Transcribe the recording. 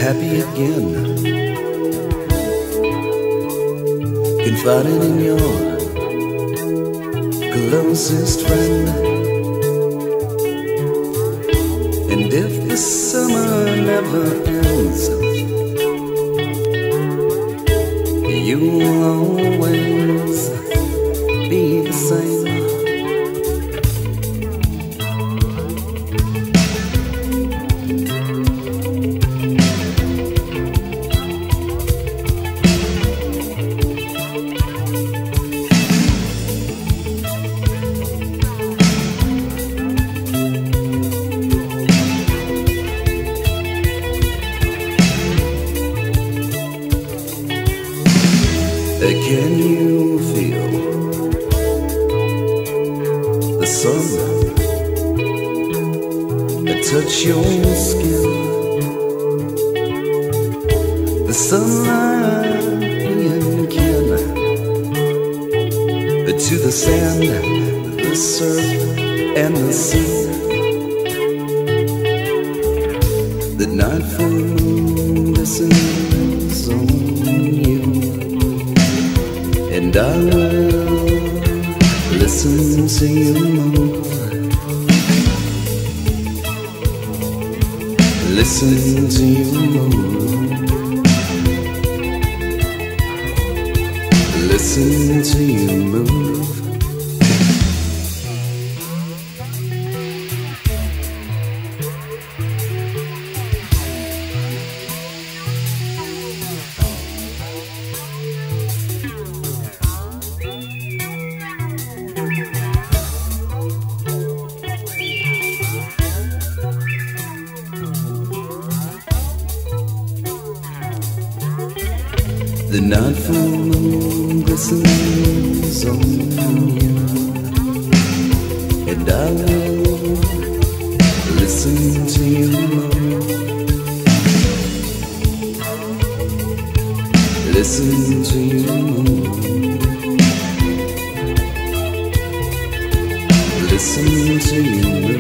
happy again, confiding in your closest friend. And if the summer never ends, you will always be the same. Can you feel the sun touch your skin? The sunlight being kin to the sand, the surf, and the sea. The night full moon listens on you, and I will listen to you move. Listen to you move. Listen to you move. The night full moon glistens on you, and I will listen to you move. Listen to you move. Listen to you move.